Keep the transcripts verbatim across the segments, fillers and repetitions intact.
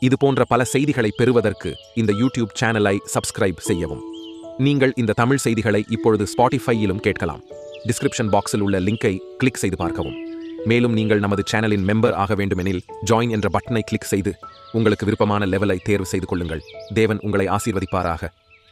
இது போன்ற பல செய்திகளை பெறுவதற்கு இந்த யூடியூப் சேனலை சப்ஸ்கிரைப் செய்யவும். நீங்கள் இந்த தமிழ் செய்திகளை இப்பொழுது ஸ்பாட்டிஃபையிலும் கேட்கலாம். டிஸ்கிரிப்ஷன் பாக்ஸில் உள்ள லிங்கை கிளிக் செய்து பார்க்கவும். மேலும் நீங்கள் நமது சேனலின் மெம்பர் ஆக வேண்டுமெனில் ஜாயின் என்ற பட்டனை கிளிக் செய்து உங்களுக்கு விருப்பமான லெவலை தேர்வு செய்து கொள்ளுங்கள். தேவன் உங்களை ஆசீர்வதிப்பாராக.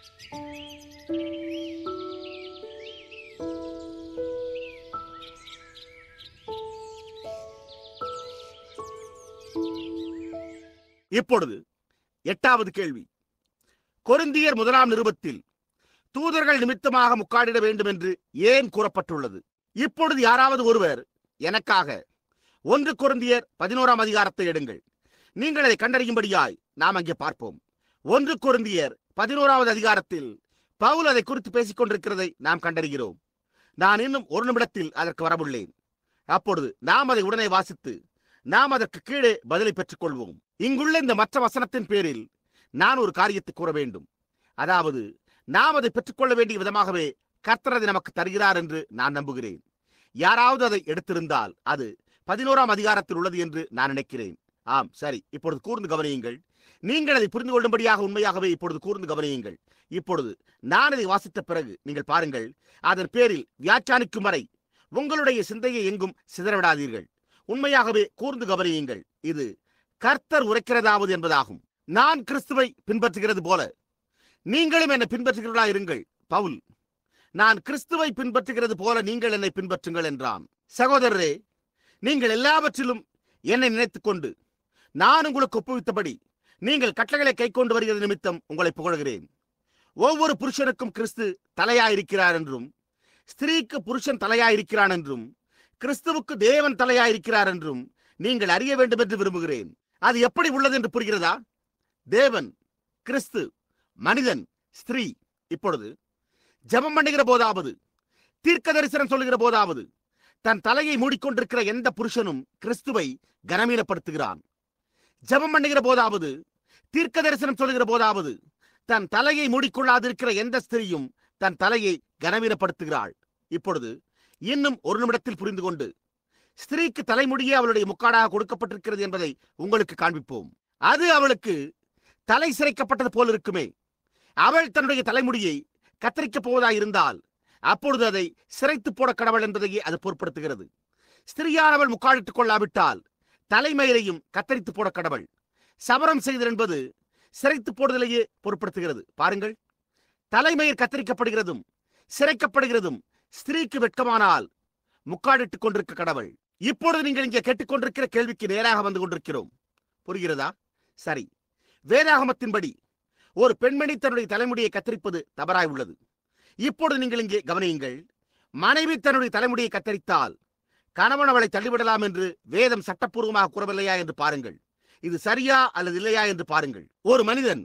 இப்பொழுது எட்டாவது கேள்வி. கொரிந்தியர் முதலாம் நிருபத்தில் தூதர்கள் நிமித்தமாக முக்காடிட வேண்டும் என்று ஏன் கூறப்பட்டுள்ளது? இப்பொழுது யாராவது ஒருவர் எனக்காக ஒன்று கொரிந்தியர் பதினோராம் அதிகாரத்தை எடுங்கள். நீங்கள் அதை கண்டறியும்படியாய் நாம் அங்கே பார்ப்போம். ஒன்று கொரிந்தியர் பதினோராவது அதிகாரத்தில் பவுல் அதை குறித்து பேசிக் கொண்டிருக்கிறதை நாம் கண்டறிகிறோம். நான் இன்னும் ஒரு நிமிடத்தில் அதற்கு வரவுள்ளேன். அப்பொழுது நாம் அதை உடனே வாசித்து நாம் அதற்கு கீழே பதிலை பெற்றுக் கொள்வோம். இங்குள்ள இந்த மற்ற வசனத்தின் பேரில் நான் ஒரு காரியத்தை கூற வேண்டும். அதாவது நாம் அதை பெற்றுக்கொள்ள வேண்டிய விதமாகவே கர்த்தர் அதை நமக்கு தருகிறார் என்று நான் நம்புகிறேன். யாராவது அதை எடுத்திருந்தால் அது பதினோராம் அதிகாரத்தில் உள்ளது என்று நான் நினைக்கிறேன். ஆம், சரி. இப்பொழுது கூர்ந்து கவனியுங்கள். நீங்கள் அதை புரிந்து கொள்ளும்படியாக உண்மையாகவே இப்பொழுது கூர்ந்து கவனியுங்கள். இப்பொழுது நான் அதை வாசித்த பிறகு நீங்கள் பாருங்கள். அதன் பேரில் வியாக்கியானிக்கும் வரை உங்களுடைய சிந்தையை எங்கும் சிதறவிடாதீர்கள். உண்மையாகவே கூர்ந்து கவனியுங்கள். இது கர்த்தர் உரைக்கிறதாவது என்பதாகும். நான் கிறிஸ்துவை பின்பற்றுகிறது போல நீங்களும் என்னை பின்பற்றுகிறவர்களா இருங்கள். பவுல், நான் கிறிஸ்துவை பின்பற்றுகிறது போல நீங்கள் என்னை பின்பற்றுங்கள் என்றான். சகோதரரே, நீங்கள் எல்லாவற்றிலும் என்னை நினைத்துக் கொண்டு நான் உங்களுக்கு ஒப்புவித்தபடி நீங்கள் கட்டளைகளை கை கொண்டு வருகிறது நிமித்தம் உங்களை புகழ்கிறேன். ஒவ்வொரு புருஷனுக்கும் கிறிஸ்து தலையாயிருக்கிறார் என்றும், ஸ்திரீக்கு புருஷன் தலையாயிருக்கிறான் என்றும், கிறிஸ்துவுக்கு தேவன் தலையாயிருக்கிறார் என்றும் நீங்கள் அறிய வேண்டும் என்று விரும்புகிறேன். அது எப்படி உள்ளது என்று புரிகிறதா? தேவன், கிறிஸ்து, மனிதன், ஸ்திரீ. இப்பொழுது ஜெபம் பண்ணுகிற போதாவது, தீர்க்க தரிசனம் சொல்லுகிற போதாவது தன் தலையை மூடிக்கொண்டிருக்கிற எந்த புருஷனும் கிறிஸ்துவை கனமீனப்படுத்துகிறான். ஜெபம் பண்ணுகிற போதாவது, தீர்க்க தரிசனம் சொல்லுகிற போதாவது தன் தலையை மூடிக்கொள்ளாதிருக்கிற எந்த ஸ்திரீயும் தன் தலையை கனவீனப்படுத்துகிறாள். இப்பொழுது இன்னும் ஒரு நிமிடத்தில் புரிந்து கொண்டு ஸ்திரீக்கு தலைமுடியே அவளுடைய முக்காடாக கொடுக்கப்பட்டிருக்கிறது என்பதை உங்களுக்கு காண்பிப்போம். அது அவளுக்கு தலை சிரைக்கப்பட்டது போல் இருக்குமே. அவள் தன்னுடைய தலைமுடியை கத்தரிக்கப் போவதாக இருந்தால் அப்பொழுது அதை சிரைத்து போட கடவுள் என்பதையே அது பொருட்படுத்துகிறது. ஸ்திரீயானவள் முக்காடிட்டுக் கொள்ளாவிட்டால் தலைமயிரையும் கத்தரித்து போட கடவுள். சவரம் செய்தல் என்பது சிரைத்து போடுதலையே பொருட்படுத்துகிறது. பாருங்கள், தலைமயிர் கத்தரிக்கப்படுகிறதும் சிரைக்கப்படுகிறதும் ஸ்திரீக்கு வெட்கமானால் முக்காடிட்டுக் கொண்டிருக்க கடவுள். இப்பொழுது நீங்கள் இங்கே கேட்டுக்கொண்டிருக்கிற கேள்விக்கு நேராக வந்து கொண்டிருக்கிறோம். புரிகிறதா? சரி. வேதாகமத்தின்படி ஒரு பெண்மணி தன்னுடைய தலைமுடியை கத்தரிப்பது தவறாய் உள்ளது. இப்பொழுது நீங்கள் இங்கே கவனியுங்கள். மனைவி தன்னுடைய தலைமுடியை கத்தரித்தால் கணவன் அவளை தள்ளிவிடலாம் என்று வேதம் சட்டப்பூர்வமாக கூறவில்லையா என்று பாருங்கள். இது சரியா அல்லது இல்லையா என்று பாருங்கள். ஒரு மனிதன்,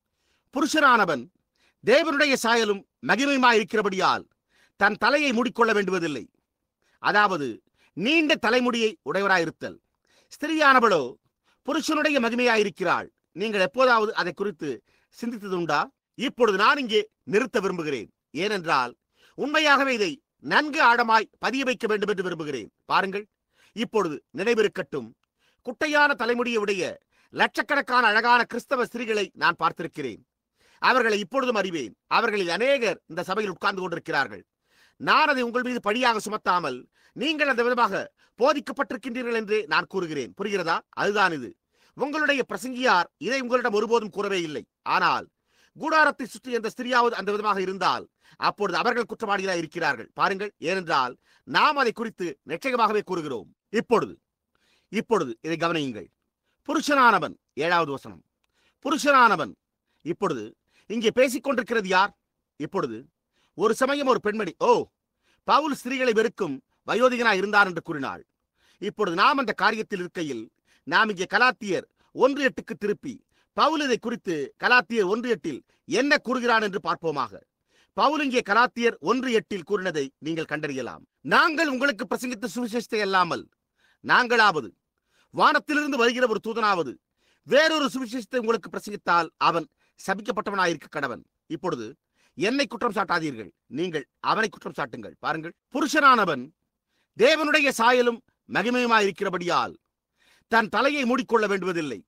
புருஷனானவன் தேவனுடைய சாயலும் மகிமையுமாய் இருக்கிறபடியால் தன் தலையை மூடிக்கொள்ள வேண்டுவதில்லை. அதாவது நீண்ட தலைமுடியை உடையவராயிருத்தல். ஸ்திரீயானவளோ புருஷனுடைய மகிமையாயிருக்கிறாள். நீங்கள் எப்போதாவது அதை குறித்து சிந்தித்ததுண்டா? இப்பொழுது நான் இங்கே நிறுத்த விரும்புகிறேன். ஏனென்றால் உண்மையாகவே இதை நன்கு ஆழமாய் பதிய வைக்க வேண்டும் என்று விரும்புகிறேன். பாருங்கள், இப்பொழுது நினைவிருக்கட்டும். குட்டையான தலைமுடியை உடைய லட்சக்கணக்கான அழகான கிறிஸ்தவ ஸ்திரீகளை நான் பார்த்திருக்கிறேன். அவர்களை இப்பொழுதும் அறிவேன். அவர்களில் அநேகர் இந்த சபையில் உட்கார்ந்து கொண்டிருக்கிறார்கள். நான் அதை உங்கள் மீது பழியாக சுமத்தாமல் நீங்கள் அந்த விதமாக போதிக்கப்பட்டிருக்கின்றீர்கள் என்று நான் கூறுகிறேன். புரிகிறதா? அதுதான் இது. உங்களுடைய பிரசங்கியார் இதை உங்களிடம் ஒருபோதும் கூறவே இல்லை. ஆனால் கூடாரத்தை சுற்றி எந்த ஸ்திரியாவது அந்த விதமாக இருந்தால் அப்பொழுது அவர்கள் குற்றவாளிகளாக இருக்கிறார்கள். பாருங்கள், ஏனென்றால் நாம் அதை குறித்து நிச்சயமாகவே கூறுகிறோம். இப்பொழுது இப்பொழுது இதை கவனியுங்கள். புருஷனானவன், ஏழாவது வசனம். புருஷனானவன் இப்பொழுது இங்கே பேசிக் கொண்டிருக்கிறது யார்? இப்பொழுது ஒரு சமயம் ஒரு பெண்மணி, ஓ, பவுல் ஸ்திரீகளை வெறுக்கும் வயோதிகனாய் இருந்தார் என்று கூறினாள். இப்பொழுது நாம் அந்த காரியத்தில் இருக்கையில் நாம் இங்கே கலாத்தியர் ஒன்று எட்டுக்கு திருப்பி பவுல் இதை குறித்து கலாத்தியர் ஒன்று எட்டில் என்ன கூறுகிறான் என்று பார்ப்போமாக. பவுல் இங்கே கலாத்தியர் ஒன்று எட்டில் கூறினதை நீங்கள் கண்டறியலாம். நாங்கள் உங்களுக்கு பிரசங்கித்த சுவிசேஷத்தை அல்லாமல் நாங்களாவது வானத்திலிருந்து வருகிற ஒரு தூதனாவது வேறொரு சுவிசேஷத்தை உங்களுக்கு பிரசங்கித்தால் அவன் சபிக்கப்பட்டவனாயிருக்க கடவன். இப்பொழுது என்னை குற்றம் சாட்டாதீர்கள், நீங்கள் அவனை குற்றம் சாட்டுங்கள். பாருங்கள், புருஷனானவன் தேவனுடைய சாயலும் மகிமையுமாயிருக்கிறபடியால் தன் தலையை மூடிக்கொள்ள வேண்டுவதில்லை.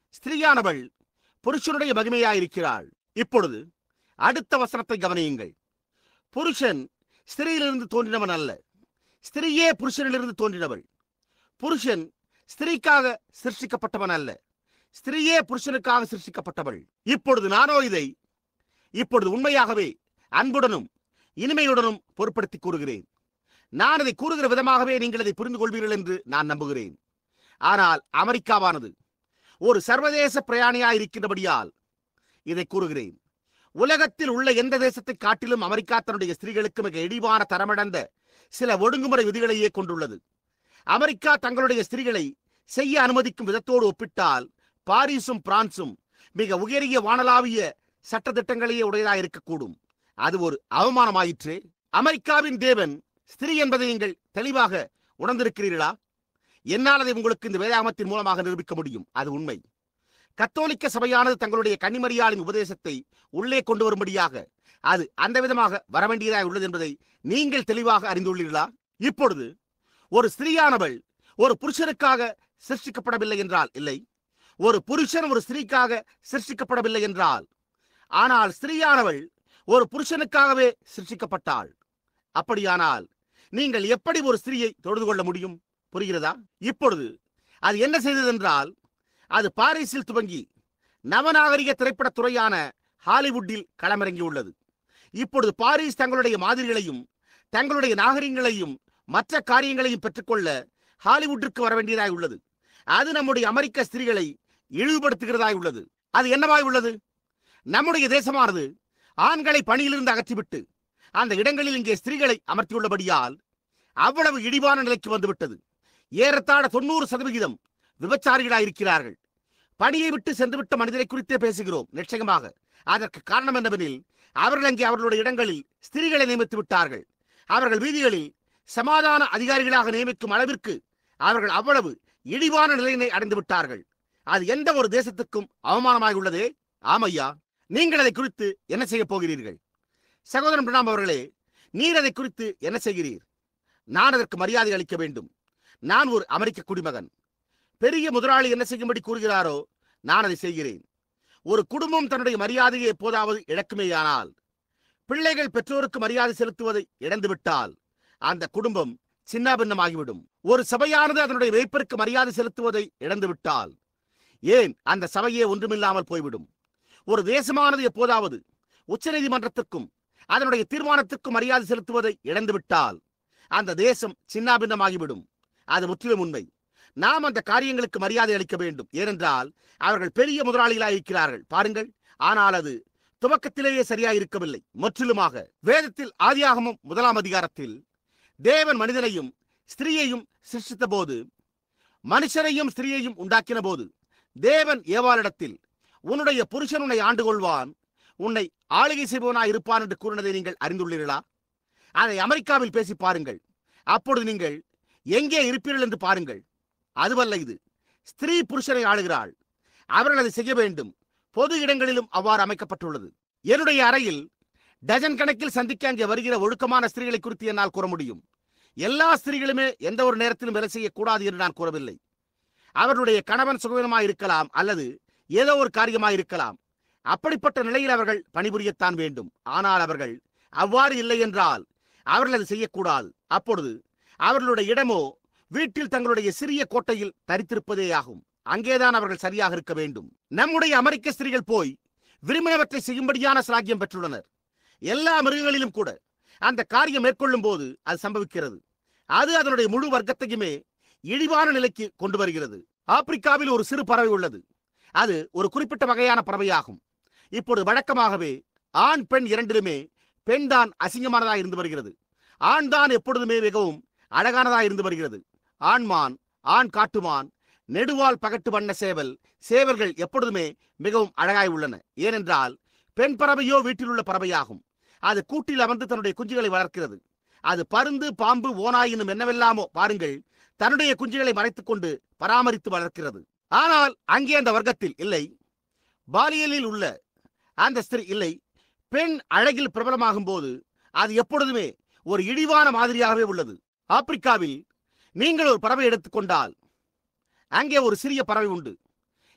ஸ்திரீயானவள் புருஷனுடைய மகிமையாயிருக்கிறாள். இப்பொழுது அடுத்த வசனத்தை கவனியுங்கள். புருஷன் ஸ்திரீயிலிருந்து தோன்றினவன் அல்ல, ஸ்திரீயே புருஷனிலிருந்து தோன்றினவள். புருஷன் ஸ்திரீக்காக சிருஷ்டிக்கப்பட்டவன் அல்ல, ஸ்திரீயே புருஷனுக்காக சிருஷ்டிக்கப்பட்டவள். இப்பொழுது நானோ இதை இப்பொழுது உண்மையாகவே அன்புடனும் இனிமையுடனும் பொருட்படுத்தி கூறுகிறேன். நான் அதை கூறுகிற விதமாகவே நீங்கள் அதை புரிந்து கொள்வீர்கள் என்று நான் நம்புகிறேன். ஆனால் அமெரிக்காவானது ஒரு சர்வதேச பிரயாணியாயிருக்கின்றபடியால் இதை கூறுகிறேன். உலகத்தில் உள்ள எந்த தேசத்தை காட்டிலும் அமெரிக்கா தன்னுடைய ஸ்திரீகளுக்கு மிக இழிவான தரமடைந்த சில ஒழுங்குமுறை விதிகளையே கொண்டுள்ளது. அமெரிக்கா தங்களுடைய ஸ்திரீகளை செய்ய அனுமதிக்கும் விதத்தோடு ஒப்பிட்டால் பாரிஸும் பிரான்சும் மிக உயரிய வானளாவிய சட்ட திட்டங்களையே உடையதாக இருக்கக்கூடும். அது ஒரு அவமானமாயிற்று. அமெரிக்காவின் தேவன் ஸ்திரீ என்பதை நீங்கள் தெளிவாக உணர்ந்திருக்கிறீர்களா? என்னால் அதை உங்களுக்கு இந்த வேதாகமத்தின் மூலமாக நிரூபிக்க முடியும். அது உண்மை. கத்தோலிக்க சபையானது தங்களுடைய கன்னிமரியாளின் உபதேசத்தை உள்ளே கொண்டு வரும்படியாக அது அந்த விதமாக வரவேண்டியதாக உள்ளது என்பதை நீங்கள் தெளிவாக அறிந்துள்ளீர்களா? இப்பொழுது ஒரு ஸ்திரீயானவள் ஒரு புருஷனுக்காக சிருஷ்டிக்கப்படவில்லை என்றால் இல்லை, ஒரு புருஷன் ஒரு ஸ்திரீக்காக சிருஷ்டிக்கப்படவில்லை என்றால், ஆனால் ஸ்திரீயானவள் ஒரு புருஷனுக்காகவே சிருஷ்டிக்கப்பட்டாள். அப்படியானால் நீங்கள் எப்படி ஒரு ஸ்திரீயை தொழுது கொள்ள முடியும்? புரிகிறதா? இப்பொழுது அது என்ன செய்ததென்றால், அது பாரிஸில் துவங்கி நவநாகரிக திரைப்படத் துறையான ஹாலிவுட்டில் களமிறங்கியுள்ளது. இப்பொழுது பாரிஸ் தங்களுடைய மாதிரிகளையும் தங்களுடைய நாகரிகங்களையும் மற்ற காரியங்களையும் பெற்றுக்கொள்ள ஹாலிவுட்டிற்கு வர வேண்டியதாய் உள்ளது. அது நம்முடைய அமெரிக்க ஸ்திரீகளை இழிவுபடுத்துகிறதாய் உள்ளது. அது என்னவாய் உள்ளது? நம்முடைய தேசமானது ஆண்களை பணியிலிருந்து அகற்றிவிட்டு அந்த இடங்களில் இங்கே ஸ்திரீகளை அமர்த்தியுள்ளபடியால் அவ்வளவு இழிவான நிலைக்கு வந்துவிட்டது. ஏறத்தாழ தொண்ணூறு சதவிகிதம் விபச்சாரிகளாயிருக்கிறார்கள். பணியை விட்டு சென்றுவிட்ட மனிதரை குறித்தே பேசுகிறோம். நிச்சயமாக அதற்கு காரணம் என்னவெனில், அவர்கள் அங்கே அவர்களுடைய இடங்களில் ஸ்திரீகளை நியமித்து விட்டார்கள். அவர்கள் வீதிகளில் சமாதான அதிகாரிகளாக நியமிக்கும் அளவிற்கு அவர்கள் அவ்வளவு இழிவான நிலையினை அடைந்து விட்டார்கள். அது எந்த ஒரு தேசத்துக்கும் அவமானமாக உள்ளதே. ஆமையா, நீங்கள் அதை குறித்து என்ன செய்ய போகிறீர்கள்? சகோதரன் பிரணாம் அவர்களே, நீர் அதை குறித்து என்ன செய்கிறீர்? நான் அதற்கு மரியாதை அளிக்க வேண்டும். நான் ஒரு அமெரிக்க குடிமகன். பெரிய முதலாளி என்ன செய்யும்படி கூறுகிறாரோ நான் அதை செய்கிறேன். ஒரு குடும்பம் தன்னுடைய மரியாதையை எப்போதாவது இழக்குமேயானால், பிள்ளைகள் பெற்றோருக்கு மரியாதை செலுத்துவதை இழந்துவிட்டால் அந்த குடும்பம் சின்னாபின்னமாகிவிடும். ஒரு சபையானது அதனுடைய மேய்ப்பருக்கு மரியாதை செலுத்துவதை இழந்துவிட்டால் ஏன் அந்த சபையே ஒன்றுமில்லாமல் போய்விடும். ஒரு தேசமானது எப்போதாவது உச்ச நீதிமன்றத்திற்கும் அதனுடைய தீர்மானத்திற்கும் மரியாதை செலுத்துவதை இழந்துவிட்டால் அந்த தேசம் சின்னாபின்னமாகிவிடும். அது முற்றிலும் உண்மை. நாம் அந்த காரியங்களுக்கு மரியாதை அளிக்க வேண்டும். ஏனென்றால் அவர்கள் பெரிய முதலாளிகளாக இருக்கிறார்கள். பாருங்கள், ஆனால் அது துவக்கத்திலேயே சரியாக இருக்கவில்லை. முற்றிலுமாக வேதத்தில் ஆதியாகமம் முதலாம் அதிகாரத்தில் தேவன் மனிதனையும் ஸ்திரீயையும் சிருஷ்டித்த போது, மனுஷரையும் ஸ்திரீயையும் உண்டாக்கின போது, தேவன் ஏவாளிடத்தில் உன்னுடைய புருஷன் உன்னை ஆண்டு கொள்வான், உன்னை ஆளுகை செய்பவனாய் இருப்பான் என்று கூறினதை நீங்கள் அறிந்துள்ளீர்களா? அதை அமெரிக்காவில் பேசி பாருங்கள். அப்பொழுது நீங்கள் எங்கே இருப்பீர்கள் என்று பாருங்கள். அதுவல்ல இது. ஸ்திரீ புருஷனை ஆளுகிறாள். அவர்கள் அதை செய்ய வேண்டும். பொது இடங்களிலும் அவ்வாறு அமைக்கப்பட்டுள்ளது. என்னுடைய அறையில் டஜன் கணக்கில் சந்திக்க அங்கே வருகிற ஒழுக்கமான ஸ்திரீகளை குறித்து என்னால் கூற முடியும். எல்லா ஸ்திரீகளுமே எந்த ஒரு நேரத்திலும் வேலை செய்யக்கூடாது என்று நான் கூறவில்லை. அவர்களுடைய கணவன் சுகவீனமாக இருக்கலாம் அல்லது ஏதோ ஒரு காரியமாக இருக்கலாம். அப்படிப்பட்ட நிலையில் அவர்கள் பணிபுரியத்தான் வேண்டும். ஆனால் அவர்கள் அவ்வாறு இல்லை என்றால் அவர்கள் அதை செய்யக்கூடாது. அப்பொழுது அவர்களுடைய இடமோ வீட்டில் தங்களுடைய சிறிய கோட்டையில் தரித்திருப்பதே ஆகும். அங்கேதான் அவர்கள் சரியாக இருக்க வேண்டும். நம்முடைய அமெரிக்க ஸ்திரீகள் போய் விரும்பினவற்றை செய்யும்படியான சிலாக்கியம் பெற்றுள்ளனர். எல்லா மிருகங்களிலும் கூட அந்த காரியம் மேற்கொள்ளும் போது அது சம்பவிக்கிறது. அது அதனுடைய முழு வர்க்கத்தையுமே இழிவான நிலைக்கு கொண்டு வருகிறது. ஆப்பிரிக்காவில் ஒரு சிறு பறவை உள்ளது. அது ஒரு குறிப்பிட்ட வகையான பறவையாகும். இப்பொழுது வழக்கமாகவே ஆண் பெண் இரண்டிலுமே பெண் தான் அசிங்கமானதாக இருந்து வருகிறது. ஆண் தான் எப்பொழுதுமே மிகவும் அழகானதாக இருந்து வருகிறது. ஆண்மான், ஆண் காட்டுமான், நெடுவால் பகட்டு வண்ண சேவல், சேவல்கள் எப்பொழுதுமே மிகவும் அழகாய் உள்ளன. ஏனென்றால் பெண் பறவையோ வீட்டில் உள்ள பறவையாகும். அது கூட்டில் அமர்ந்து தன்னுடைய குஞ்சுகளை வளர்க்கிறது. அது பருந்து, பாம்பு, ஓநாய் இன்னும் என்னவெல்லாமோ பாருங்கள், தன்னுடைய குஞ்சுகளை மறைத்துக் கொண்டு பராமரித்து வளர்க்கிறது. ஆனால் அங்கே அந்த வர்க்கத்தில் இல்லை, பாலியலில் உள்ள அந்த ஸ்திரீ இல்லை. பெண் அழகில் பிரபலமாகும் போது அது எப்பொழுதுமே ஒரு இழிவான மாதிரியாகவே உள்ளது. ஆப்பிரிக்காவில் நீங்கள் ஒரு பறவை எடுத்துக்கொண்டால் அங்கே ஒரு சிறிய பறவை உண்டு.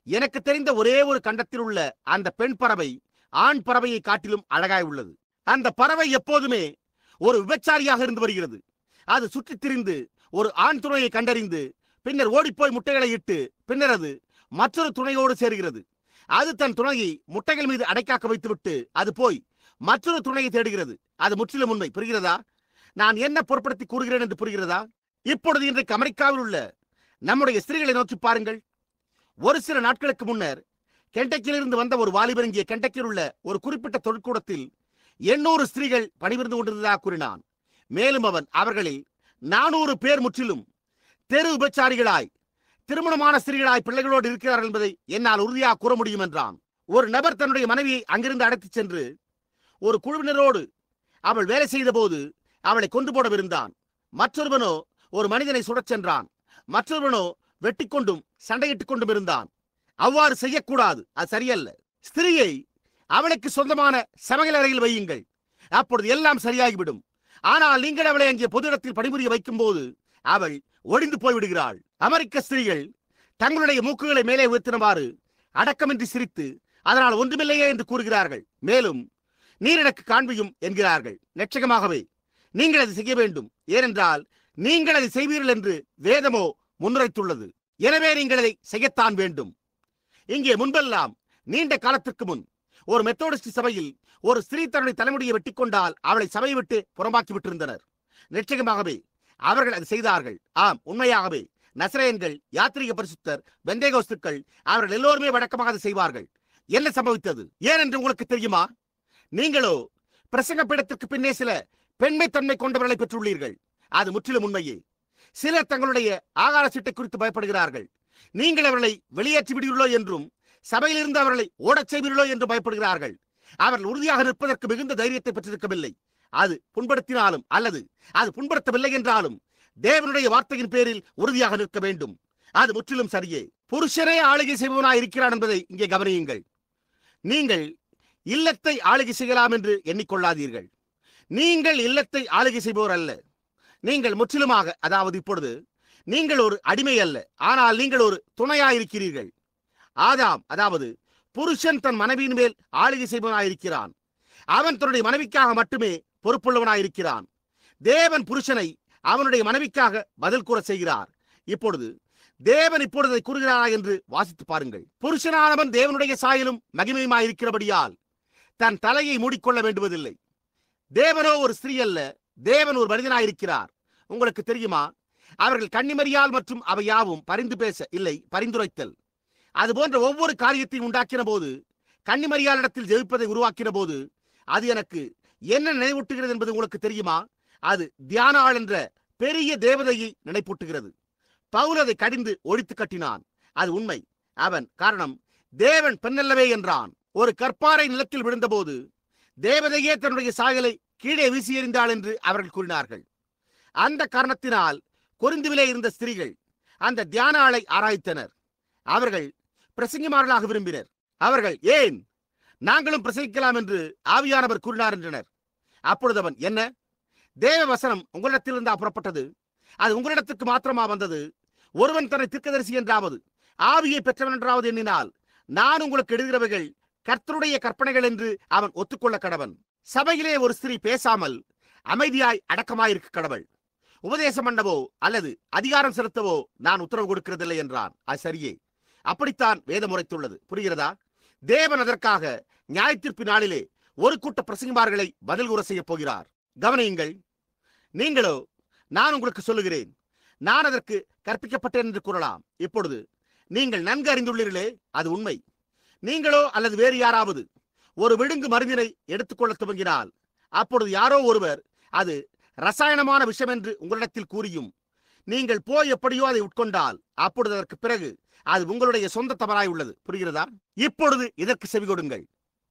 எனக்கு தெரிந்த ஒரே ஒரு கண்டத்தில் உள்ள அந்த பெண் பறவை ஆண் பறவையை காட்டிலும் அழகாய் உள்ளது. அந்த பறவை எப்போதுமே ஒரு விபச்சாரியாக இருந்து வருகிறது. அது சுற்றித் திரிந்து ஒரு ஆண் துணையை கண்டறிந்து பின்னர் ஓடிப்போய் முட்டைகளை இட்டு பின்னர் அது மற்றொரு துணையோடு சேர்கிறது. அது தன் துணையை முட்டைகள் மீது அடைக்காக்க வைத்துவிட்டு அது போய் மற்றொரு துணையை தேடுகிறது. அது முற்றிலும் உண்மை. புரிகிறதா? நான் என்ன பொருட்படுத்தி கூறுகிறேன் என்று புரிகிறதா? இப்பொழுது இன்றைக்கு அமெரிக்காவில் உள்ள நம்முடைய ஸ்திரீகளை நோக்கி பாருங்கள். ஒரு சில நாட்களுக்கு முன்னர் கெண்டக்கியிலிருந்து வந்த ஒரு வாலிபர் இங்கே கெண்டக்கியில் உள்ள ஒரு குறிப்பிட்ட தொழிற்கூடத்தில் எண்ணூறு ஸ்திரீகள் பணிபுரிந்து கொண்டிருந்ததாக கூறினான். மேலும் அவன் அவர்களில் நானூறு பேர் முற்றிலும் தெரு விபச்சாரிகளாய் திருமணமான ஸ்திரீகளாய் பிள்ளைகளோடு இருக்கிறார்கள் என்பதை என்னால் உறுதியாக கூற முடியும் என்றான். ஒரு நபர் தன்னுடைய மனைவியை அங்கிருந்து அழைத்துச் சென்று ஒரு குழுவினரோடு அவள் வேலை செய்த போது அவளை கொண்டு போடவிருந்தான். மற்றொருவனோ ஒரு மனிதனை சுடச் சென்றான். மற்றொருவனோ வெட்டி கொண்டும் சண்டையிட்டுக் கொண்டும் இருந்தான். அவ்வாறு செய்யக்கூடாது. அது சரியல்ல. ஸ்திரீயை அவளுக்கு சொந்தமான சமையல் அறையில் வையுங்கள். அப்பொழுது எல்லாம் சரியாகிவிடும். ஆனால் நீங்கள் அவளை அங்கே பொது இடத்தில் பணிபுரிய வைக்கும் போது அவள் ஒழிந்து போய்விடுகிறாள். அமெரிக்க ஸ்திரீகள் தங்களுடைய மூக்குகளை மேலே உயர்த்தினவாறு அடக்கமின்றி சிரித்து அதனால் ஒன்றுமில்லையே என்று கூறுகிறார்கள். மேலும் நீர் எனக்கு காண்பியும் என்கிறார்கள். நிச்சயமாகவே நீங்கள் அதை செய்ய வேண்டும். ஏனென்றால் நீங்கள் அதை செய்வீர்கள் என்று வேதமோ முன்னுரைத்துள்ளது. எனவே நீங்கள் அதை செய்யத்தான் வேண்டும். இங்கே முன்பெல்லாம் நீண்ட காலத்திற்கு முன் ஒரு மெத்தோடிஸ்ட் சபையில் ஒரு ஸ்திரீ தன்னுடைய தலைமுடியை வெட்டி கொண்டால் அவளை சபையை விட்டு புறம்பாக்கி விட்டிருந்தனர். நிச்சயமாகவே அவர்கள் அதை செய்தார்கள். ஆம், உண்மையாகவே நசரேயன்கள், யாத்திரிக பரிசுத்தர், பெந்தேகோஸ்துக்கள் அவர்கள் எல்லோருமே வழக்கமாக அதை செய்வார்கள். என்ன சம்பவித்தது ஏனென்று உங்களுக்கு தெரியுமா? நீங்களோ பிரசங்க பீடத்திற்கு பின்னே சில பெண்மை தன்மை கொண்டவர்களை பெற்றுள்ளீர்கள். அது முற்றிலும் உண்மையே. சிலர் தங்களுடைய ஆகார சீட்டை குறித்து பயப்படுகிறார்கள். நீங்கள் அவர்களை வெளியேற்றி விடுவீர்களோ என்றும் சபையிலிருந்து அவர்களை ஓடச் செய்வீர்களோ என்று பயப்படுகிறார்கள். அவர்கள் உறுதியாக நிற்பதற்கு மிகுந்த தைரியத்தை பெற்றிருக்கவில்லை. அது புண்படுத்தினாலும் அல்லது அது புண்படுத்தவில்லை என்றாலும் தேவனுடைய வார்த்தையின் பேரில் உறுதியாக நிற்க வேண்டும். அது முற்றிலும் சரியே. புருஷனே ஆளுகை செய்பவனாய் இருக்கிறான் என்பதை இங்கே கவனியுங்கள். நீங்கள் இல்லத்தை ஆளுகை செய்யலாம் என்று எண்ணிக்கொள்ளாதீர்கள். நீங்கள் இல்லத்தை ஆளுகை செய்பவர் அல்ல. நீங்கள் முற்றிலுமாக, அதாவது இப்பொழுது நீங்கள் ஒரு அடிமை அல்ல, ஆனால் நீங்கள் ஒரு துணையாயிருக்கிறீர்கள். ஆதாம், அதாவது புருஷன் தன் மனைவியின் மேல் ஆளுகை செய்பவனாயிருக்கிறான். அவன் தன்னுடைய மனைவிக்காக மட்டுமே பொறுப்புள்ளவனாயிருக்கிறான். தேவன் புருஷனை அவனுடைய மனைவிக்காக பதில் கூற செய்கிறார். இப்பொழுது தேவன் இப்பொழுது கூறுகிறாரா என்று வாசித்து பாருங்கள். புருஷனானவன் தேவனுடைய சாயலும் மகிமையுமாயிருக்கிறபடியால் தன் தலையை மூடிக்கொள்ள வேண்டுவதில்லை. தேவனோ ஒரு ஸ்திரீ அல்ல, தேவன் ஒரு மனிதனாயிருக்கிறார். உங்களுக்கு தெரியுமா, அவர்கள் கன்னிமரியால் மற்றும் அவை யாவும் பரிந்து பேச இல்லை, பரிந்துரைத்தல். அதுபோன்ற ஒவ்வொரு காரியத்தையும் உண்டாக்கின போது, கன்னிமரியாளிடத்தில் ஜெயிப்பதை உருவாக்கின போது அது எனக்கு என்ன நினைவூட்டுகிறது என்பது உங்களுக்கு தெரியுமா? அது தியானாள் என்ற பெரிய தேவதையை நினைப்பூட்டுகிறது. பவுல் அதை கடிந்து ஒழித்து கட்டினான். அது உண்மை. அவன் காரணம் தேவன் பெண்ணல்லவே என்றான். ஒரு கற்பாறை நிலத்தில் விழுந்தபோது தேவதையே தன்னுடைய சாயலை கீழே வீசி எறிந்தாள் என்று அவர்கள் கூறினார்கள். அந்த காரணத்தினால் கொரிந்துவிலே இருந்த ஸ்திரீகள் அந்த தியான ஆளை ஆராய்த்தனர். அவர்கள் பிரசங்கிமார்களாக விரும்பினர். அவர்கள், ஏன் நாங்களும் பிரசங்கிக்கலாம் என்று ஆவியானவர் கூறினார் என்றனர். அப்பொழுது அவன், என்ன, தேவ வசனம் உங்களிடத்திலிருந்தா புறப்பட்டது? அது உங்களிடத்துக்கு மாத்திரமா வந்தது? ஒருவன் தன்னை தீர்க்கதரிசி என்றாவது ஆவியை பெற்றவன் என்றாவது எண்ணினால் நான் உங்களுக்கு எழுதுகிறவைகள் கர்த்தருடைய கற்பனைகள் என்று அவன் ஒத்துக்கொள்ள கடவன். சபையிலே ஒரு ஸ்திரீ பேசாமல் அமைதியாய் அடக்கமாயிருக்க கடவுள். உபதேசம் பண்ணவோ அல்லது அதிகாரம் செலுத்தவோ நான் உத்தரவு கொடுக்கிறதில்லை என்றான். அது சரியே, அப்படித்தான் வேதம் உரைத்துள்ளது. புரிகிறதா? தேவன் அதற்காக நியாயத்தீர்ப்பு நாளிலே ஒரு கூட்ட பிரசங்கிமார்களை பதில் கூற செய்ய போகிறார். கவனியுங்கள். நீங்களோ, நான் உங்களுக்கு சொல்லுகிறேன், நான் அதற்கு கற்பிக்கப்பட்டேன் என்று கூறலாம். இப்பொழுது நீங்கள் நன்கு அறிந்துள்ளீர்களே, அது உண்மை. நீங்களோ அல்லது வேறு யாராவது ஒரு விழுங்கு மருந்தினை எடுத்துக்கொள்ள துவங்கினால் அப்பொழுது யாரோ ஒருவர் அது ரசாயனமான விஷயம் என்று உங்களிடத்தில் கூறியும் நீங்கள் போய் எப்படியோ அதை உட்கொண்டால் அப்பொழுது அதற்கு பிறகு அது உங்களுடைய சொந்த தவறாய் உள்ளது. புரிகிறதா? இப்பொழுது இதற்கு செவி கொடுங்கள்.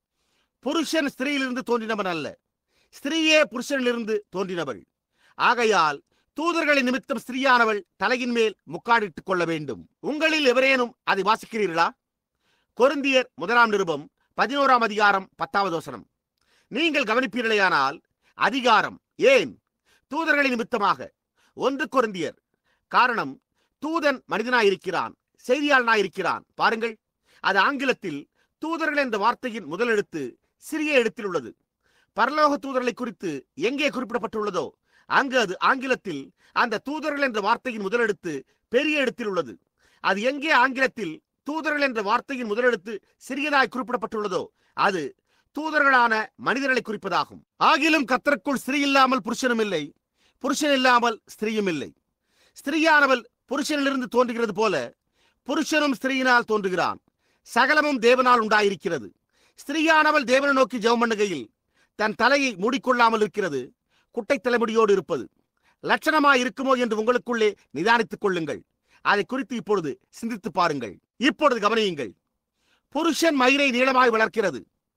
புருஷன் ஸ்திரீயிலிருந்து தோன்றினவன் அல்ல, ஸ்திரீயே புருஷனிலிருந்து தோன்றினவள். ஆகையால் தூதர்களின் நிமித்தம் ஸ்திரீயானவள் தலையின் மேல் முக்காடிட்டுக் கொள்ள வேண்டும். உங்களில் எவரேனும் அதை வாசிக்கிறீர்களா? கொரிந்தியர் முதலாம் நிருபம் பதினோராம் அதிகாரம் பத்தாவது வசனம். நீங்கள் கவனிப்பீர்களேயானால் அதிகாரம் ஏன் தூதர்களின் நிமித்தமாக ஒன்று கொரிந்தியர். காரணம், தூதன் மனிதனாயிருக்கிறான், செய்தியாளனாயிருக்கிறான். பாருங்கள், அது ஆங்கிலத்தில் தூதர்கள் என்ற வார்த்தையின் முதல் எழுத்து சிறிய எழுத்தில் உள்ளது. பரலோக தூதர்களை குறித்து எங்கே குறிப்பிடப்பட்டுள்ளதோ அங்கு அது ஆங்கிலத்தில் அந்த தூதர்கள் என்ற வார்த்தையின் முதலெழுத்து பெரிய எழுத்தில் உள்ளது. அது எங்கே ஆங்கிலத்தில் தூதர்கள் என்ற வார்த்தையின் முதலெழுத்து சிறியதாய் குறிப்பிடப்பட்டுள்ளதோ அது தூதர்களான மனிதர்களை குறிப்பதாகும். ஆகிலும் கர்த்தருக்குள் ஸ்திரீ இல்லாமல் புருஷனும் இல்லை, புருஷன் இல்லாமல் ஸ்திரீயும் இல்லை. ஸ்திரீயானவள் புருஷனிலிருந்து தோன்றுகிறது போல புருஷனும் ஸ்திரீயினால் தோன்றுகிறான். சகலமும் தேவனால் உண்டாயிருக்கிறது. ஸ்திரீயானவள் தேவனை நோக்கி ஜெபம் பண்ணுகையில் தன் தலையை மூடிக்கொள்ளாமல் இருக்கிறது குட்டை தலைமுடியோடு இருப்பது லட்சணமாய் இருக்குமோ என்று உங்களுக்குள்ளே நிதானித்துக் கொள்ளுங்கள். அதை குறித்து இப்பொழுது சிந்தித்து பாருங்கள். இப்பொழுது கவனியுங்கள். புருஷன் மயிரை நீளமாய் வளர்க்கிறது.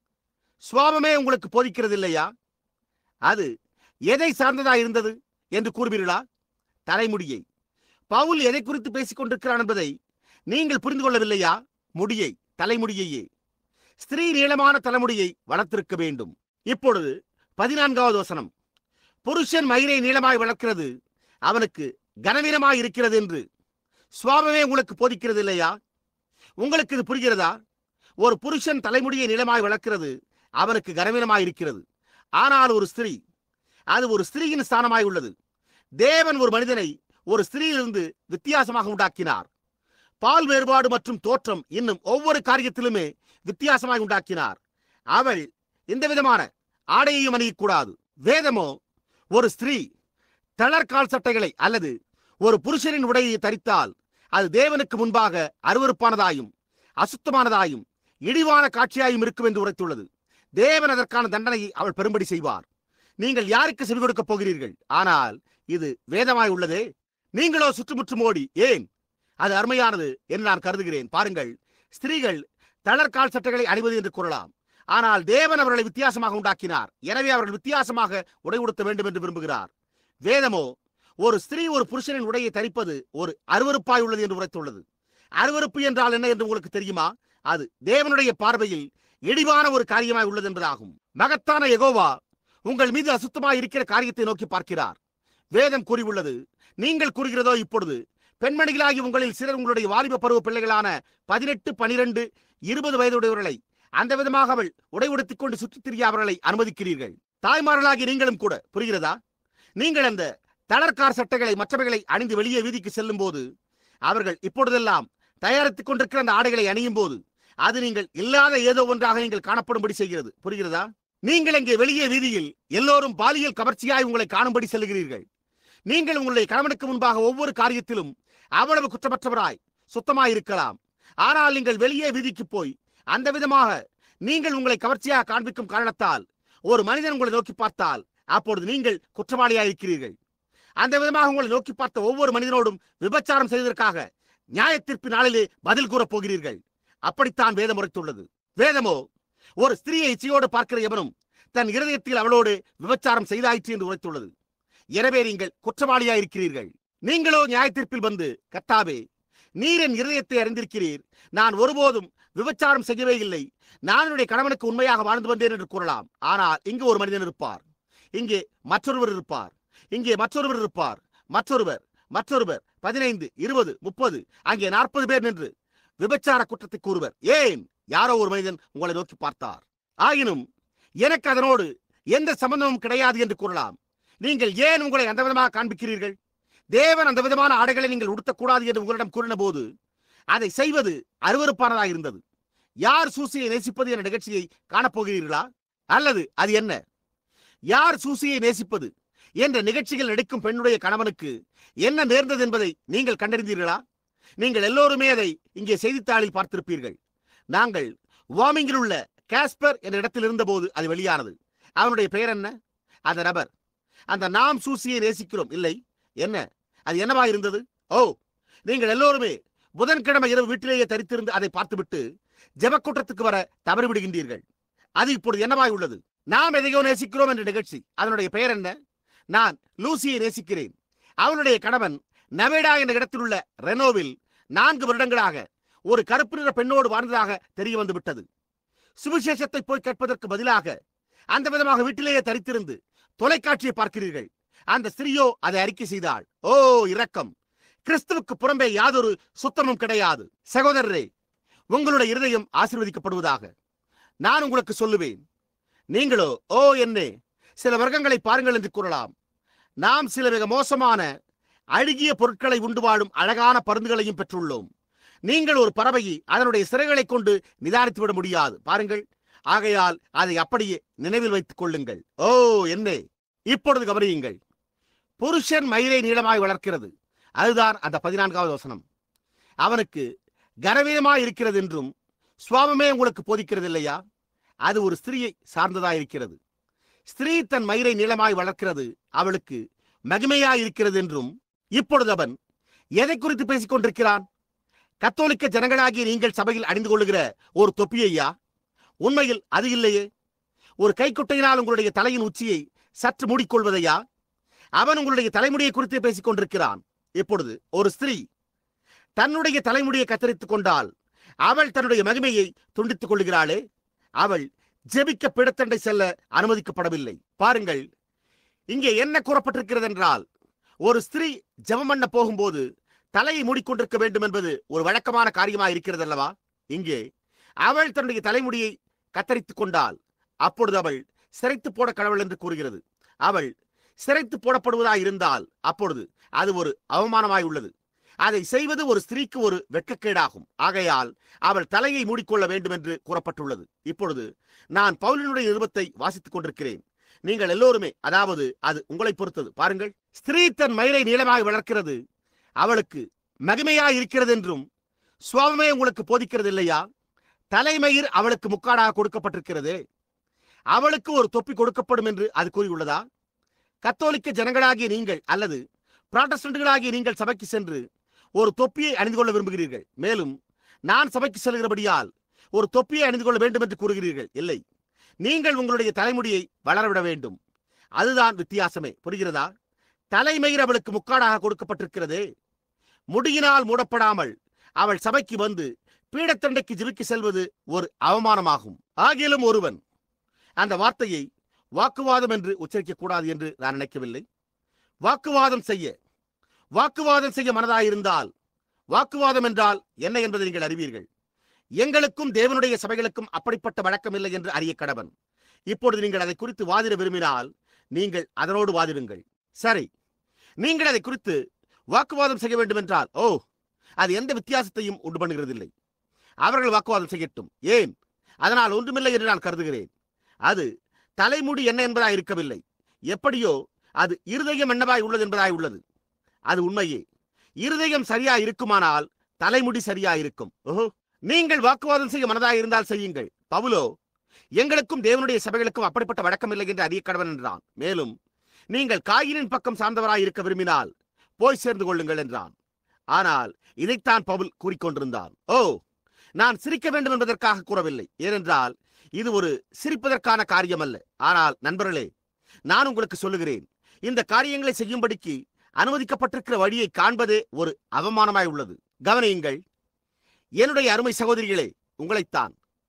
சுவாபமே உங்களுக்கு போதிக்கிறது இல்லையா? அது எதை சார்ந்ததாய் இருந்தது என்று கூறுவீர்களா? தலைமுடியை. பவுல் எதை குறித்து பேசிக் கொண்டிருக்கிறான் என்பதை நீங்கள் புரிந்து கொள்ளவில்லையா? முடியை, தலைமுடியையே. ஸ்திரீ நீளமான தலைமுடியை வளர்த்திருக்க வேண்டும். இப்பொழுது பதினான்காவது வசனம். புருஷன் மயிரை நீளமாய் வளர்க்கிறது அவனுக்கு கனவீனமாய் இருக்கிறது என்று சுவாபமே உங்களுக்கு போதிக்கிறது இல்லையா? உங்களுக்கு இது புரிகிறதா? ஒரு புருஷன் தலைமுடியை நீளமாய் வளர்க்கிறது அவனுக்கு கனவீனமாய் இருக்கிறது. ஆனால் ஒரு ஸ்திரீ, அது ஒரு ஸ்திரீயின் ஸ்தானமாய் உள்ளது. தேவன் ஒரு மனிதனை ஒரு ஸ்திரீயிலிருந்து வித்தியாசமாக உண்டாக்கினார். பால் வேறுபாடு மற்றும் தோற்றம் இன்னும் ஒவ்வொரு காரியத்திலுமே வித்தியாசமாய் உண்டாக்கினார். அவள் இந்த விதமான ஆடையையும் அணியக்கூடாது. வேதமோ ஒரு ஸ்திரீ தளர்கால் சட்டைகளை அல்லது ஒரு புருஷனின் உடையை தரித்தால் அது தேவனுக்கு முன்பாக அருவருப்பானதாயும் அசுத்தமானதாயும் இழிவான காட்சியாயும் இருக்கும் என்று உரைத்துள்ளது. தேவன் அதற்கான தண்டனையை அவள் பெறும்படி செய்வார். நீங்கள் யாருக்கு செவி கொடுக்கப் போகிறீர்கள்? ஆனால் இது வேதமாய் உள்ளதே. நீங்களோ சுற்றுமுற்றும் ஓடி, ஏன் அது அருமையானது என்று நான் கருதுகிறேன். பாருங்கள், ஸ்திரீகள் தளர்கால் சட்டைகளை அணிவது என்று கூறலாம். ஆனால் தேவன் அவர்களை வித்தியாசமாக உண்டாக்கினார். எனவே அவர்கள் வித்தியாசமாக உடை உடுத்த வேண்டும் என்று விரும்புகிறார். வேதமோ ஒரு ஸ்திரீ ஒரு புருஷனின் உடையை தரிப்பது ஒரு அருவருப்பாய் உள்ளது என்று உரைத்துள்ளது. அருவருப்பு என்றால் என்ன என்று உங்களுக்கு தெரியுமா? அது தேவனுடைய பார்வையில் இழிவான ஒரு காரியமாய் உள்ளது என்பதாகும். மகத்தான யெகோவா உங்கள் மீது அசுத்தமாய் இருக்கிற காரியத்தை நோக்கி பார்க்கிறார். வேதம் கூறியுள்ளது. நீங்கள் கூறுகிறதோ இப்பொழுது பெண்மணிகளாகி உங்களில் சிலர் உங்களுடைய வாலிப பருவ பிள்ளைகளான பதினெட்டு பனிரெண்டு இருபது வயதுடையவர்களை அந்த விதமாக அவள் உடை உடுத்திக் கொண்டு சுற்றித் திரிய அவர்களை அனுமதிக்கிறீர்கள். தாய்மார்களாகி நீங்களும் கூட. புரிகிறதா? நீங்கள் அந்த தளர்கார் சட்டைகளை மற்றவைகளை அணிந்து வெளியே வீதிக்கு செல்லும் போது அவர்கள் இப்பொழுதெல்லாம் தயாரித்துக் கொண்டிருக்கிற அந்த ஆடைகளை அணியும் போது அது நீங்கள் இல்லாத ஏதோ ஒன்றாக நீங்கள் காணப்படும்படி செய்கிறது. புரிகிறதா? நீங்கள் இங்கே வெளியே வீதியில் எல்லோரும் பாலியல் கவர்ச்சியாய் உங்களை காணும்படி செல்கிறீர்கள். நீங்கள் உங்களுடைய கணவனுக்கு முன்பாக ஒவ்வொரு காரியத்திலும் அவ்வளவு குற்றமற்றவராய் சுத்தமாய் இருக்கலாம். ஆனால் நீங்கள் வெளியே வீதிக்கு போய் அந்த விதமாக நீங்கள் உங்களை கவர்ச்சியாக காண்பிக்கும் காரணத்தால் ஒரு மனிதன் உங்களை நோக்கி பார்த்தால் அப்பொழுது நீங்கள் குற்றவாளியாக இருக்கிறீர்கள். அந்த விதமாக உங்களை நோக்கி பார்த்த ஒவ்வொரு மனிதனோடும் விபச்சாரம் செய்வதற்காக நியாயத்தீர்ப்பு நாளிலே பதில் கூறப் போகிறீர்கள். அப்படித்தான் வேதம் உரைத்துள்ளது. வேதமோ ஒரு ஸ்திரீயை இச்சையோடு பார்க்கிற எவனும் தன் இருதயத்தில் அவளோடு விபச்சாரம் செய்தாயிற்று என்று உரைத்துள்ளது. எனவே நீங்கள் குற்றவாளியாக இருக்கிறீர்கள். நீங்களோ நியாயத்தீர்ப்பில் வந்து, கர்த்தாவே, நீர் என் இருதயத்தை அறிந்திருக்கிறீர், நான் ஒருபோதும் விபச்சாரம் செய்யவே இல்லை, நான் என்னுடைய கணவனுக்கு உண்மையாக வாழ்ந்து வந்தேன் என்று கூறலாம். ஆனால் இங்கு ஒரு மனிதன் இருப்பார், இங்கே மற்றொருவர் இருப்பார், இங்கே மற்றொருவர் இருப்பார், மற்றொருவர் மற்றொருவர் பதினைந்து இருபது முப்பது அங்கே நாற்பது பேர் நின்று விபச்சார குற்றத்தை கூறுவர். ஏன்? யாரோ ஒரு மனிதன் உங்களை நோக்கி பார்த்தார். ஆயினும் எனக்கு அதனோடு எந்த சம்பந்தமும் கிடையாது என்று கூறலாம். நீங்கள் ஏன் உங்களை அந்த விதமாக காண்பிக்கிறீர்கள்? தேவன் அந்த விதமான ஆடைகளை நீங்கள் உடுத்தக்கூடாது என்று உங்களிடம் கூறின போது அதை செய்வது அருவருப்பானதாக இருந்தது. யார் சூசியை நேசிப்பது என்ற நிகழ்ச்சியை காணப்போகிறீர்களா? அல்லது அது என்ன? யார் சூசியை நேசிப்பது என்ற நிகழ்ச்சிகள் நடிக்கும் பெண்ணுடைய கணவனுக்கு என்ன நேர்ந்தது என்பதை நீங்கள் கண்டறிந்தீர்களா? நீங்கள் எல்லோருமே அதை இங்கே செய்தித்தாளில் பார்த்திருப்பீர்கள். நாங்கள் வார்மிங்கில் உள்ள காஸ்பர் என்ற இடத்தில் இருந்தபோது அது வெளியானது. அவனுடைய பெயர் என்ன? அந்த நபர், அந்த நாம் சூசியை நேசிக்கிறோம் இல்லை என்ன, அது என்னவா இருந்தது? ஓ, நீங்கள் எல்லோருமே புதன்கிழமை இரவு வீட்டிலேயே தரித்திருந்து அதை பார்த்துவிட்டு ஜெபக்கூட்டத்துக்கு வர தவறிவிடுகின்றீர்கள். அது இப்பொழுது என்னவாய் உள்ளது? நாம் எதையோ நேசிக்கிறோம் என்ற நிகழ்ச்சி. அதனுடைய பெயர் என்ன? நான் லூசியை நேசிக்கிறேன். அவனுடைய கணவன் நவேடா என்ற இடத்தில் உள்ள ரெனோவில் நான்கு வருடங்களாக ஒரு கருப்பு நிற பெண்ணோடு வாழ்ந்ததாக தெரிய வந்து விட்டது. சுவிசேஷத்தை போய் கேட்பதற்கு பதிலாக அந்த விதமாக வீட்டிலேயே தரித்திருந்து தொலைக்காட்சியை பார்க்கிறீர்கள். அந்த ஸ்திரீயோ அதை அறிக்கை செய்தாள். ஓ இரக்கம்! கிறிஸ்துவுக்கு புறம்பே யாதொரு சுத்தமும் கிடையாது. சகோதரரே, உங்களுடைய இருதயம் ஆசீர்வதிக்கப்படுவதாக. நான் உங்களுக்கு சொல்லுவேன். நீங்களோ ஓ என்னே, சில வர்க்கங்களை பாருங்கள் என்று கூறலாம். நாம் சில மிக மோசமான அழுகிய பொருட்களை உண்டு வாழும் அழகான பருந்துகளையும் பெற்றுள்ளோம். நீங்கள் ஒரு பறவையை அதனுடைய சிறைகளை கொண்டு நிதானித்து விட முடியாது பாருங்கள். ஆகையால் அதை அப்படியே நினைவில் வைத்துக் கொள்ளுங்கள். ஓ என்னே, இப்பொழுது கவனியுங்கள். புருஷன் மயிரை நீளமாய் வளர்க்கிறது. அதுதான் அந்த பதினான்காவது வசனம். அவனுக்கு கனவீனமாய் இருக்கிறது என்றும் சுவாபமே உங்களுக்கு போதிக்கிறது இல்லையா? அது ஒரு ஸ்திரீயை சார்ந்ததாய் இருக்கிறது. ஸ்திரீ தன் மயிரை நீளமாய் வளர்க்கிறது, அவளுக்கு மகிமையாய் இருக்கிறது என்றும். இப்பொழுது அவன் எதை குறித்து பேசிக் கொண்டிருக்கிறான்? கத்தோலிக்க ஜனங்களாகிய நீங்கள் சபையில் அணிந்து கொள்ளுகிற ஒரு தொப்பியையா? உண்மையில் அது இல்லையே. ஒரு கைக்குட்டையினால் உங்களுடைய தலையின் உச்சியை சற்று மூடிக்கொள்வதையா? அவன் உங்களுடைய தலைமுடியை குறித்து பேசிக் கொண்டிருக்கிறான். இப்பொழுது ஒரு ஸ்திரீ தன்னுடைய தலைமுடியை கத்தரித்துக் கொண்டால் அவள் தன்னுடைய மகிமையை துண்டித்துக் கொள்கிறாளே. அவள் ஜெபிக்க பிடத்தண்டை செல்ல அனுமதிக்கப்படவில்லை. பாருங்கள், இங்கே என்ன கூறப்பட்டிருக்கிறது என்றால், ஒரு ஸ்திரீ ஜெபம் பண்ண போகும்போது தலையை மூடிக்கொண்டிருக்க வேண்டும் என்பது ஒரு வழக்கமான காரியமாக இருக்கிறது அல்லவா? இங்கே அவள் தன்னுடைய தலைமுடியை கத்தரித்துக் கொண்டால் அப்பொழுது அவள் சிரைத்து போட கடவுள் என்று கூறுகிறது. அவள் சிரைத்து போடப்படுவதாய் இருந்தால் அப்பொழுது அது ஒரு அவமானமாய் உள்ளது. அதை செய்வது ஒரு ஸ்திரீக்கு ஒரு வெட்கக்கேடாகும். ஆகையால் அவள் தலையை மூடிக்கொள்ள வேண்டும் என்று கூறப்பட்டுள்ளது. இப்பொழுது நான் பவுலினுடைய நிருபத்தை வாசித்துக் கொண்டிருக்கிறேன். நீங்கள் எல்லோருமே, அதாவது அது உங்களை பொறுத்தது. பாருங்கள், ஸ்திரீ தன் மயிரை நீளமாக வளர்க்கிறது, அவளுக்கு மகிமையாய் இருக்கிறது என்றும் சுவாபமே உங்களுக்கு போதிக்கிறது இல்லையா? தலைமயிர் அவளுக்கு முக்காடாக கொடுக்கப்பட்டிருக்கிறது, அவளுக்கு ஒரு தொப்பி கொடுக்கப்படும் என்று அது கூறியுள்ளதா? கத்தோலிக்க ஜனங்களாகிய நீங்கள் அல்லது புராட்டஸ்டன்ட்களாகிய நீங்கள் சபைக்கு சென்று ஒரு தொப்பியை அணிந்து கொள்ள விரும்புகிறீர்கள். மேலும் நான் சபைக்கு செல்கிறபடியால் ஒரு தொப்பியை அணிந்து கொள்ள வேண்டும் என்று கூறுகிறீர்கள். இல்லை, நீங்கள் உங்களுடைய தலைமுடியை வளரவிட வேண்டும். அதுதான் வித்தியாசமே. புரிகிறதா? தலைமயிர் அவளுக்கு முக்காடாக கொடுக்கப்பட்டிருக்கிறது. முடியினால் மூடப்படாமல் அவள் சபைக்கு வந்து பீடத்தண்டைக்கு ஜெபிக்க செல்வது ஒரு அவமானமாகும். ஆகிலும் ஒருவன் அந்த வார்த்தையை வாக்குவாதம் என்று உச்சரிக்க கூடாது என்று நான் நினைக்கவில்லை. வாக்குவாதம் செய்ய வாக்குவாதம் செய்ய மனதாயிருந்தால், வாக்குவாதம் என்றால் என்ன என்பதை நீங்கள் அறிவீர்கள். எங்களுக்கும் தேவனுடைய சபைகளுக்கும் அப்படிப்பட்ட வழக்கம் இல்லை என்று அறிய கடவன். இப்பொழுது நீங்கள் அதை குறித்து வாதிட விரும்பினால் நீங்கள் அதனோடு வாதிடுங்கள். சரி, நீங்கள் அதை குறித்து வாக்குவாதம் செய்ய வேண்டும் என்றால், ஓ, அது எந்த வித்தியாசத்தையும் உண்டு பண்ணுகிறதில்லை. அவர்கள் வாக்குவாதம் செய்யட்டும். ஏன்? அதனால் ஒன்றுமில்லை என்று நான் கருதுகிறேன். அது தலைமுடி என்ன என்பதாய் இருக்கவில்லை. எப்படியோ அது இருதயம் என்னவாய் உள்ளது என்பதாய் உள்ளது. அது உண்மையே. இருதயம் சரியா இருக்குமானால் தலைமுடி சரியா இருக்கும். ஓஹோ, நீங்கள் வாக்குவாதம் செய்ய மனதாய் இருந்தால் செய்யுங்கள். பவுலோ எங்களுக்கும் தேவனுடைய சபைகளுக்கும் அப்படிப்பட்ட வழக்கம் இல்லை என்று அறிய கடவன் என்றான். மேலும் நீங்கள் காயினின் பக்கம் சார்ந்தவராய் இருக்க விரும்பினால் போய் சேர்ந்து கொள்ளுங்கள் என்றான். ஆனால் இதைத்தான் பவுல் கூறிக்கொண்டிருந்தான். ஓ, நான் சிரிக்க வேண்டும் என்பதற்காக கூறவில்லை. ஏனென்றால் இது ஒரு சிரிப்பதற்கான காரியம் அல்ல. ஆனால் நண்பர்களே, நான் உங்களுக்கு சொல்லுகிறேன், இந்த காரியங்களை செய்யும்படிக்கு அனுமதிக்கப்பட்டிருக்கிற வழியை காண்பதே ஒரு அவமானமாய் உள்ளது. கவனியுங்கள் என்னுடைய அருமை சகோதரிகளே, உங்களைத்தான்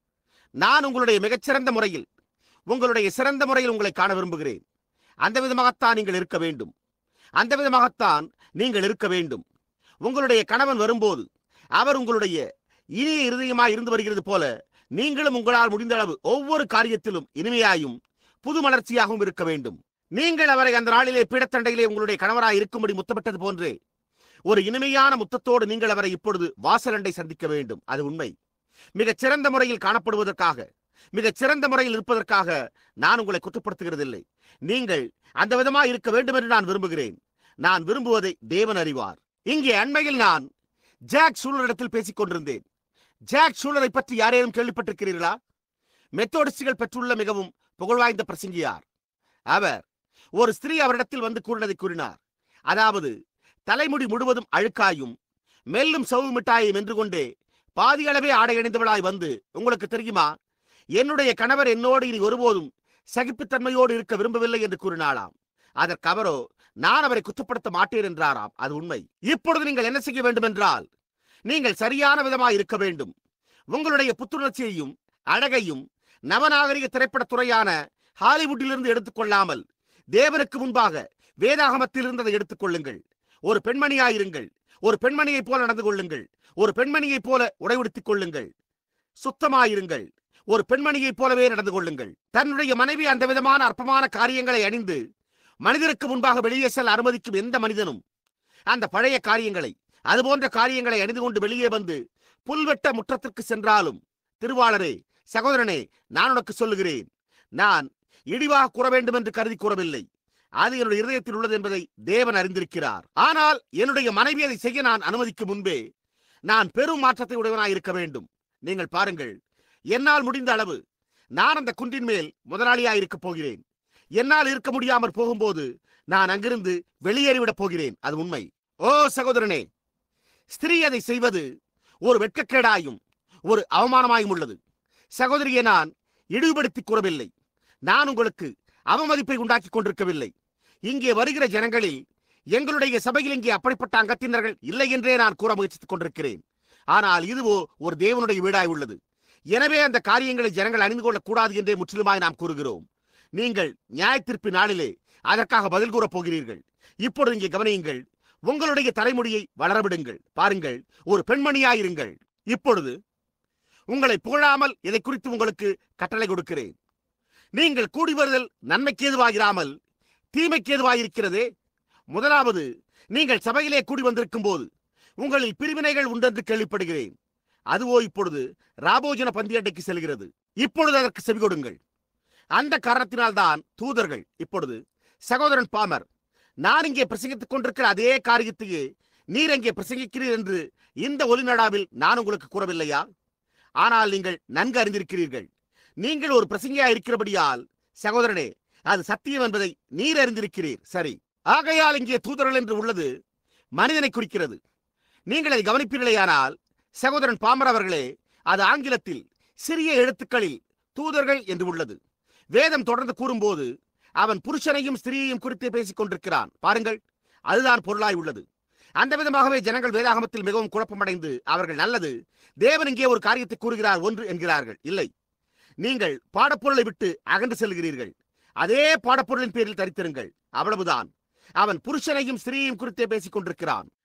நான் உங்களுடைய மிகச்சிறந்த முறையில் உங்களுடைய சிறந்த முறையில் உங்களை காண விரும்புகிறேன். அந்த விதமாகத்தான் நீங்கள் இருக்க வேண்டும். அந்த விதமாகத்தான் நீங்கள் இருக்க வேண்டும். உங்களுடைய கணவன் வரும்போது அவர் உங்களுடைய இனிய இருதயமாய் இருந்து வருகிறது போல நீங்களும் உங்களால் முடிந்த அளவு ஒவ்வொரு காரியத்திலும் இனிமையாயும் புது மலர்ச்சியாகவும் இருக்க வேண்டும். நீங்கள் அவரை அந்த நாளிலே பீடத்தண்டையிலே உங்களுடைய கணவராய் இருக்கும்படி முத்தமிட்டது போன்றே ஒரு இனிமையான முத்தத்தோடு நீங்கள் அவரை இப்பொழுது வாசலண்டை சந்திக்க வேண்டும். அது உண்மை. மிகச் சிறந்த முறையில் காணப்படுவதற்காக, மிகச் சிறந்த முறையில் இருப்பதற்காக நான் உங்களை குற்றப்படுத்துகிறதில்லை. நீங்கள் அந்த விதமாக இருக்க வேண்டும் என்று நான் விரும்புகிறேன். நான் விரும்புவதை தேவன் அறிவார். இங்கே அண்மையில் நான் ஜாக் ஷூலரிடத்தில் பேசிக் கொண்டிருந்தேன். ஜாக் ஷூலரை பற்றி யாரேனும் கேள்விப்பட்டிருக்கிறீர்களா? மெத்தோடிஸ்டுகள் பெற்றுள்ள மிகவும் புகழ்வாய்ந்த பிரசங்கியார். அவர் ஒரு ஸ்திரீ அவரிடத்தில் வந்து கூறினதை கூறினார். அதாவது, தலைமுடி முழுவதும் அழுக்காயும் மெல்லும் சவு மிட்டாயும் என்று கொண்டே பாதி அளவே ஆடை அணிந்தவளாய் வந்து, உங்களுக்கு தெரியுமா, என்னுடைய கணவர் என்னோடு இனி ஒருபோதும் சகிப்புத்தன்மையோடு இருக்க விரும்பவில்லை என்று கூறினாளாம். அதற்கு அவரோ, நான் அவரை குற்றப்படுத்த மாட்டேன் என்றாராம். அது உண்மை. இப்பொழுது நீங்கள் என்ன செய்ய வேண்டும் என்றால், நீங்கள் சரியான விதமாய் இருக்க வேண்டும். உங்களுடைய புத்துணர்ச்சியையும் அழகையும் நவநாகரிக திரைப்படத் துறையான ஹாலிவுட்டிலிருந்து எடுத்துக்கொள்ளாமல் தேவனுக்கு முன்பாக வேதாகமத்தில் இருந்ததை எடுத்துக் கொள்ளுங்கள். ஒரு பெண்மணியாயிருங்கள். ஒரு பெண்மணியைப் போல நடந்து கொள்ளுங்கள். ஒரு பெண்மணியைப் போல உடை உடுத்திக் கொள்ளுங்கள். சுத்தமாயிருங்கள். ஒரு பெண்மணியைப் போலவே நடந்து கொள்ளுங்கள். தன்னுடைய மனைவி அந்த விதமான அற்பமான காரியங்களை அணிந்து மனிதருக்கு முன்பாக வெளியே செல்ல அனுமதிக்கும் எந்த மனிதனும் அந்த பழைய காரியங்களை, அதுபோன்ற காரியங்களை அணிந்து கொண்டு வெளியே வந்து புல்வெட்ட முற்றத்திற்கு சென்றாலும், திருவாளரே, சகோதரனே, நான் உனக்கு சொல்லுகிறேன், நான் இழிவாக கூற வேண்டும் என்று கருதி கூறவில்லை. அது என்னுடைய இருதயத்தில் உள்ளது என்பதை தேவன் அறிந்திருக்கிறார். ஆனால் என்னுடைய மனைவி அதை செய்ய நான் அனுமதிக்கும் முன்பே நான் பெரும் மாற்றத்தை உடையவனாய் இருக்க வேண்டும். நீங்கள் பாருங்கள், என்னால் முடிந்த அளவு நான் அந்த குன்றின் மேல் முதலாளியாய் இருக்கப் போகிறேன். என்னால் இருக்க முடியாமற் போகும்போது நான் அங்கிருந்து வெளியேறிவிடப் போகிறேன். அது உண்மை. ஓ சகோதரனே, ஸ்திரீ அதை செய்வது ஒரு வெட்கக்கேடாயும் ஒரு அவமானமாயும் உள்ளது. சகோதரியை நான் இழிவுபடுத்தி கூறவில்லை. நான் உங்களுக்கு அவமதிப்பை உண்டாக்கி கொண்டிருக்கவில்லை. இங்கே வருகிற ஜனங்களில் எங்களுடைய சபையில் இங்கே அப்படிப்பட்ட அங்கத்தினர்கள் இல்லை என்றே நான் கூற முயற்சித்துக் கொண்டிருக்கிறேன். ஆனால் இதுவோ ஒரு தேவனுடைய வீடாய் உள்ளது. எனவே அந்த காரியங்களை ஜனங்கள் அணிந்து கொள்ளக்கூடாது என்றே முற்றிலுமாய் நாம் கூறுகிறோம். நீங்கள் நியாயத்தீர்ப்பு நாளிலே அதற்காக பதில் கூறப் போகிறீர்கள். இப்பொழுது இங்கே கவனியுங்கள். உங்களுடைய தலைமுடியை வளரவிடுங்கள். பாருங்கள், ஒரு பெண்மணியாயிருங்கள். இப்பொழுது உங்களை புகழாமல் இதை குறித்து உங்களுக்கு கட்டளை கொடுக்கிறேன். நீங்கள் கூடி வருதல் நன்மைக்கு ஏதுவாகிறாமல் தீமைக்கு ஏதுவாயிருக்கிறதே. முதலாவது, நீங்கள் சபையிலே கூடி வந்திருக்கும் போது உங்களில் பிரிவினைகள் உண்டென்று கேள்விப்படுகிறேன். அதுவோ இப்பொழுது ராபோஜன பந்தியட்டைக்கு செல்கிறது. இப்பொழுது அதற்கு செவி கொடுங்கள். அந்த காரணத்தினால்தான் தூதர்கள் இப்பொழுது, சகோதரன் பாமர், நான் இங்கே பிரசங்கித்துக் கொண்டிருக்கிற அதே காரியத்தையே நீர் எங்கே பிரசங்கிக்கிறீர் என்று இந்த ஒலிநடாவில் நான் உங்களுக்கு கூறவில்லையா? ஆனால் நீங்கள் நன்கு அறிந்திருக்கிறீர்கள். நீங்கள் ஒரு பிரசங்கியா இருக்கிறபடியால் சகோதரனே, அது சத்தியம் என்பதை நீர் அறிந்திருக்கிறீர். சரி, ஆகையால் இங்கே தூதர்கள் என்று உள்ளது மனிதனை குறிக்கிறது. நீங்கள் அதை கவனிப்பீர்களேயானால், சகோதரன் பாமர் அவர்களே, அது ஆங்கிலத்தில் சிறிய எழுத்துக்களில் தூதர்கள் என்று உள்ளது. வேதம் தொடர்ந்து கூறும்போது அவன் புருஷனையும் ஸ்திரீயையும் குறித்து பேசிக் கொண்டிருக்கிறான். பாருங்கள், அதுதான் பொருளாய் உள்ளது. அந்த விதமாகவே ஜனங்கள் வேதாகமத்தில் மிகவும் குழப்பமடைந்து அவர்கள், நல்லது, தேவன் இங்கே ஒரு காரியத்தை கூறுகிறார் ஒன்று என்கிறார்கள். இல்லை, நீங்கள் பாடப்பொருளை விட்டு அகன்று செல்கிறீர்கள். அதே பாடப்பொருளின் பேரில் தரித்திருங்கள். அவ்வளவுதான். அவன் புருஷனையும் ஸ்திரீயையும் குறித்தே பேசிக் கொண்டிருக்கிறான்.